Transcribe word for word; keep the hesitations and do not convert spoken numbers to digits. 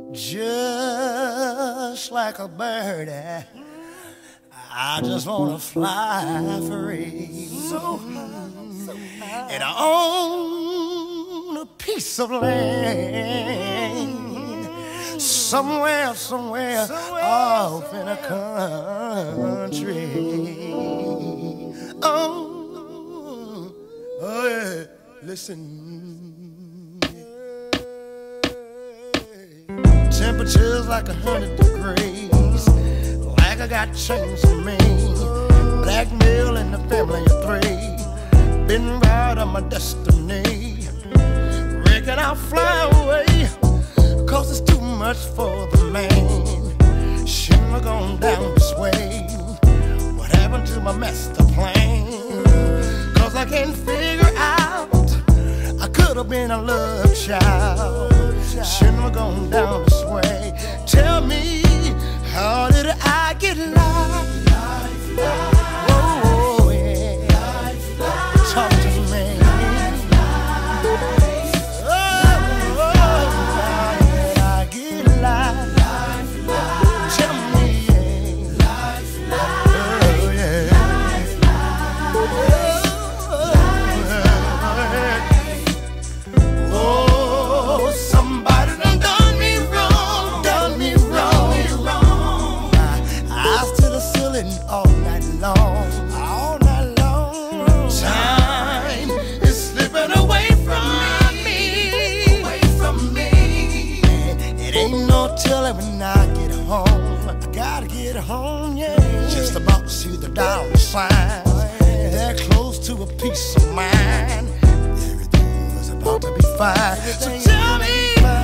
Just like a bird, I just wanna fly free. So high, so high. And I own a piece of land somewhere, somewhere, somewhere off somewhere. In a country. Oh, oh yeah, listen. Temperatures like a hundred degrees, like I got chains on me. Blackmail in the family of three, been right on my destiny. Reckon I'll fly away, cause it's too much for the man. Shouldn't have gone down this way. What happened to my master plan? Cause I can't figure out, I could have been a love child. Shouldn't have gone down this way. Tell me, how did I get lost? Life, life. Oh, yeah. Life, life. Talk to me. Life, life. Oh, oh, how did I get lost? Life, life. Tell me, yeah. Life, life. Oh, yeah. Life, life. Oh, oh, oh, somebody done done me wrong, done me wrong, wrong. I, I still a ceiling all night long, all night long. Time is slipping away from me, away from me. It ain't no telling when I get home. I gotta get home, yeah. Just about to see the dollar sign. They're close to a peace of mind. Everything was about to be fine. So tell me,